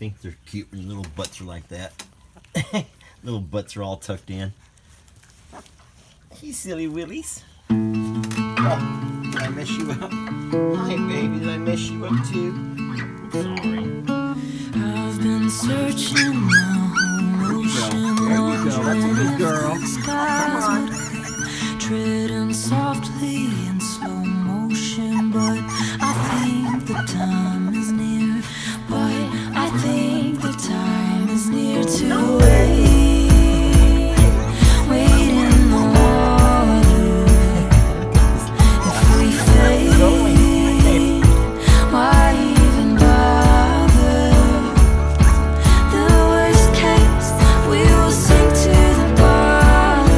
think they're cute when little butts are like that. Little butts are all tucked in. You silly willies. Oh, did I mess you up? Hi, baby. Did I mess you up too? I'm sorry. I've been searching my whole ocean. There you go. That's a good girl. Come on. Treading softly in slow motion, but I think the time is near. But I think the time is near to wait, wait in the water. If we fade, why even bother? The worst case, we will sink to the bottom.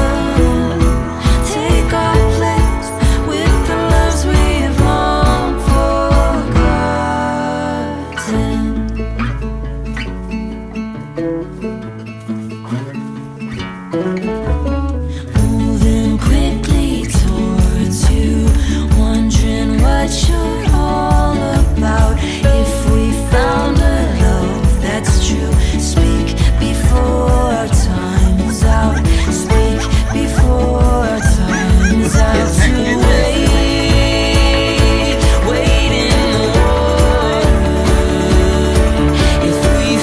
Take our place with the loves we have long forgotten. Moving quickly towards you, wondering what you're all about. If we found a love that's true, speak before time is out. Speak before time is out. To wait, wait in the water. If we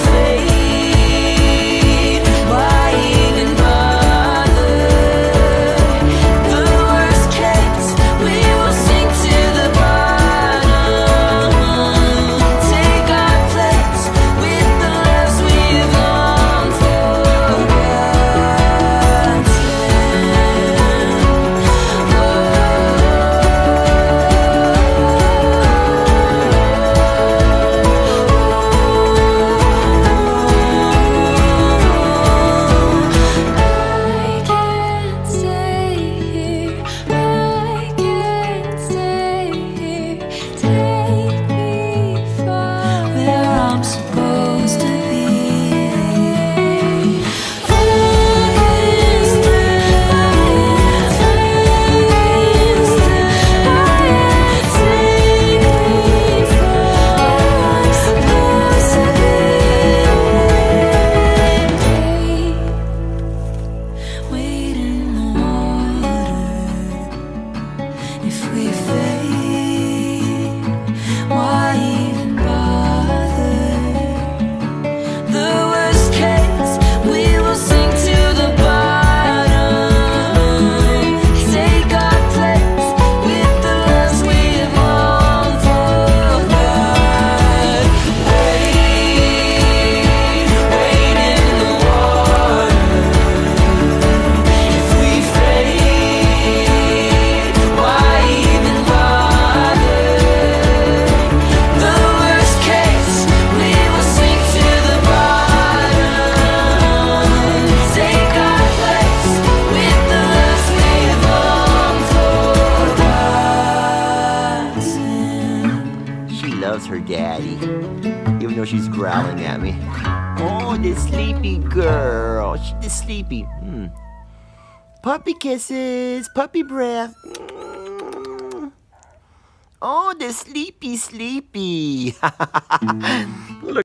fade, why even bother? The worst case, we will sink to the bottom. Take our place with the loves we've long I can't stay here, I can't stay here. Take me far where I'm supposed to be. Wait in the water. If we fade, why even bother? The worst case, we will sink to the bottom. Take our place with the loves we have long forgot. Wait in the water. If we fade, why even bother? The worst case, we will sink to the bottom. Take our place with the loves we have long forgotten. She loves her daddy, even though she's growling at me. Oh, the sleepy girl. She's the sleepy. Puppy kisses, puppy breath. Oh, the sleepy. Look.